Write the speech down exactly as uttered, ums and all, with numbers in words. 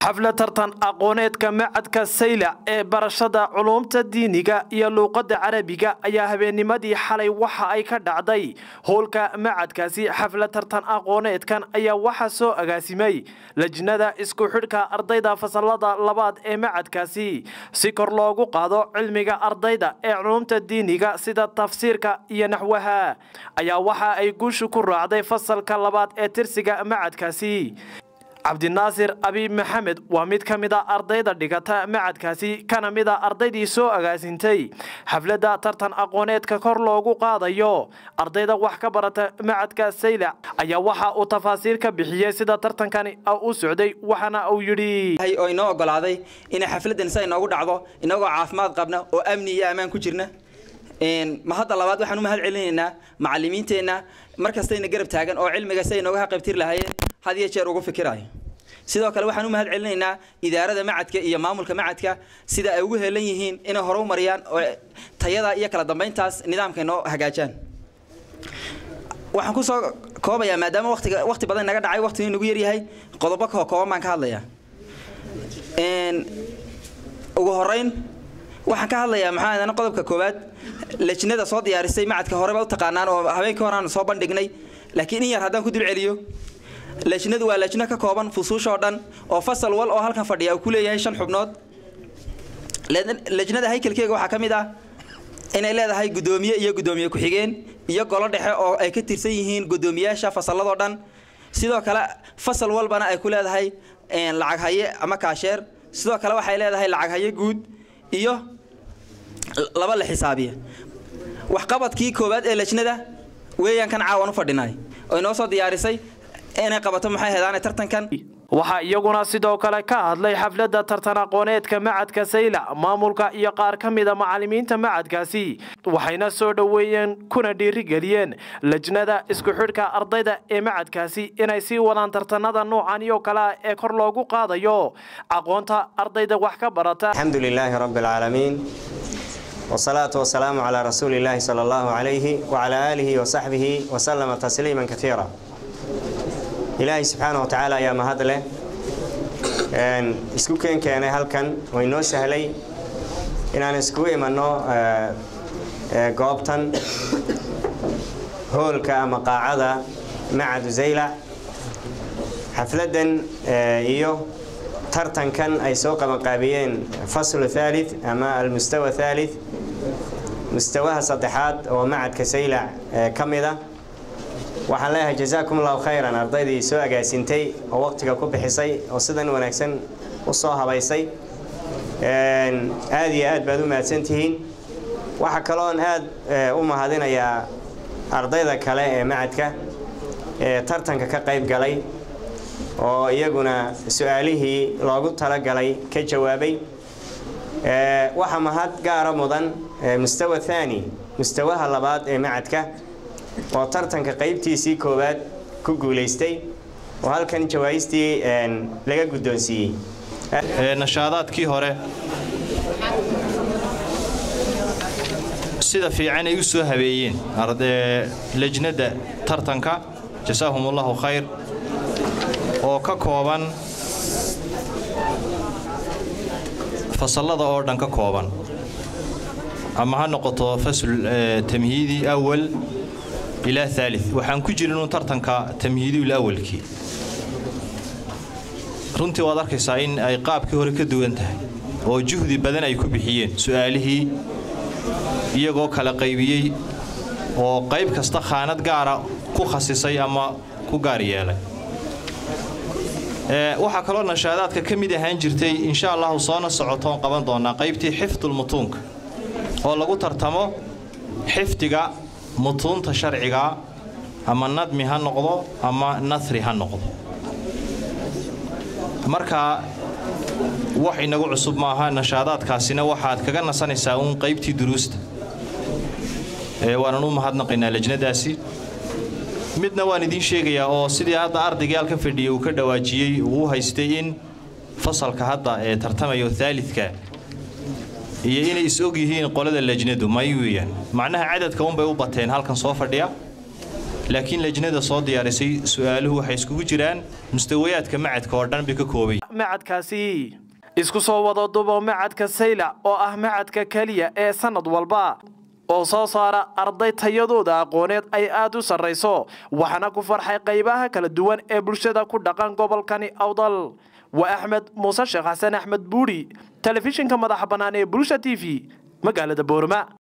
حفلة ترتان أقونيت كمعدك سيلع برشادة علوم تدينيك يا لغة عربية أيها هبين مدي حالي وحا أي كدعدي هولك معدكاسي حفلة ترتان أقونيت كان أيا وحا سو أغاسيمي لجنة اسكو حركة أرضيدا فصلادة لباد أي معدكاسي سيكور لوغو قادو علميك أرضيدا أي علوم تدينيك سيدا تفسيرك يا نحوها أيا وحا أي قوشو كرعدي فصل كاللباد أي ترسيك معدكاسي عبد الناصر أبي محمد وميد كمدا أرضيدا ديغاتا معدكاسي كان ميدا أرضيدي سو أغاسينتي حفلدا ترتان أقونيت ككور لوغو قادايو أرضيدا wax ka barata macadka Saylac ayaa waxa uu tafaasiir ka bixiyay sida tartankani uu socday waxana uu yiri hay oo inoo ogolaaday in xafladan say inoogu dhacdo inagoo caafimaad qabna oo amni iyo amaan ku jirna een ma hadda labaad waxaan u mahad celinaynaa macallimiinteena markastayna garab taagan oo cilmiga say inooga qaybtir lahaayeen هذه شيء رغوف فكراي سيدا كلا وحنو مهد علينا إدارة معدك إيا مامولك معدك سيدا أوجه ليهين إنه هرو مريان تيادا إيا كلا ضمين تاس نظام كأنه هجاجان وحنكون صار كوما يا مدام وقت وقت بدنا نقعد عاي وقت نقول هاي قلبك هو كوما كهلا يا إن وجهرين وحن كهلا يا محمد أنا قلبك كوبات لجنة صاد يا رسي معدك هربا وتقانان وهاي كوران صوبان دقني لكن إيه هذا كده العليو لجنة waa lajna ka kooban fusuusha oo dhan oo fasal wal oo halkan fadhiya ku leeyahay shan xubnood lajnada haykalkeega waxa kamid ah inay leedahay gudoomiye iyo gudoomiye ku xigeen iyo golo dhexe oo ay ka tirsan yihiin gudoomiyaasha fasalada oo dhan sidoo kale fasal walbana ay ku leedahay een lacag haye ama kaasheer sidoo kale waxay leedahay lacag haye guud iyo laba la xisaabiye wax qabadkii koobaad ee lajnada weeyaan kan caawan u fadhinay oo inoo soo diyaarisay أنا قبضت محي هذا ترتن كان waxa iyaguna sidoo kale ka hadlay xafladda tartan aqooneedka macadka Saylac maamulka iyo qaar kamida macallimiinta macadkaasi waxayna soo dhaweeyeen kuna dhiirigeliyeen lajnada isku xidhka ardayda ee macadkaasi inay sii wadaan tartanada noocan iyo kala ee kor loogu qaadayo aqoonta ardayda wax ka barata alxamdulilaahi rabbil aalamiin والصلاة والسلام على رسول الله صلى الله عليه وعلى آله وصحبه وسلم تسليما كثيرا إلهي سبحانه وتعالى يا مهدله إن إسكو كان كان هالكن وإنه سهلي إن أنا إسكو إمانه قابتن هول كمقاعدة معد زيلع حفلة إيوه ترتن كان أي سوق مقابيين فصل ثالث أما المستوى الثالث مستواها سطحات ومعد كسيلع كمذا waxaan leeyahay jazaakum Allahu khayran ardaydii soo agaasintay oo waqtiga ku bixisay oo sidan wanaagsan u soo habaysay een aad iyo aad baad u mahadsantihiin waxa kale oo aad u mahadinayaa ardayda kale ee macadka ee tartanka ka qayb galay oo iyaguna su'aalihii loogu tala galay ka jawaabay ee waxa mahad gaar ah mudan mustawa thani mustawaha labaad ee macadka oo tartanka qaybtiisii koobaad ku guuleystay oo halkan jawaabistii een laga gudoonsiiyay ee nashaadaadkii hore sida fiican ay u soo habeeyeen arday lajnada tartanka jazaahumullahu khayr oo ka kooban fasalada oo dhan ka kooban ama ha noqoto fasl tamhiidi awal إلى ثالث وحن كجرنون ترتنكا تمهيدي الأول كي رنتي وضعك ساين أي قاب كهور كدوانته وجهدي بدن أي كبحيين سؤاله يجو كلا قيبي وقيب كاستخانات قارة كو خصيصي أما كو قاريالي أه وحكرنا نشاهدات ككمية هنجرتي إن شاء الله وصانا الصعوتون قبل دونا قيبتي حفظ المطونك والله قلت ترتمو حفظك مطونta sharciga ama nadmi ha noqdo ama nasri ha noqdo marka wax inagu cusub ma aha nashaadaadkaasina waxaad kaga nasanaysaa un qaybtii duruusta ee waan u mahadnaqaynaa lajnadaasi midna waan idin sheegayaa oo sidii hadda ardayga halka fadhiyay uu ka dhawaajiyay uu haystay in fasalka hadda ee tartamayo thaalithka iyo inay is og yihiin qolada lajnadu ma weeyaan macnaha cadadka un bay u bateen halkan soo fadhiya laakiin lajnada soo diyaarisay su'aaluhu waxay iskugu jiraan mustawayaadka macadka oo dhan bay ka koobay macadkaasi isku soo wada dubo macadka Saylac oo ah macadka kaliya ee sanad walba oo soo saara arday tayadooda aqooneed ay aad u sareyso waxana ku farxay qaybaha kala duwan ee bulshada ku dhaqan gobolkani Awdal wa Axmed Muuse Sheekh Xasan Axmed Buuri telefishinka madaxa banaan ee Bulsha T V magaalada Boorama.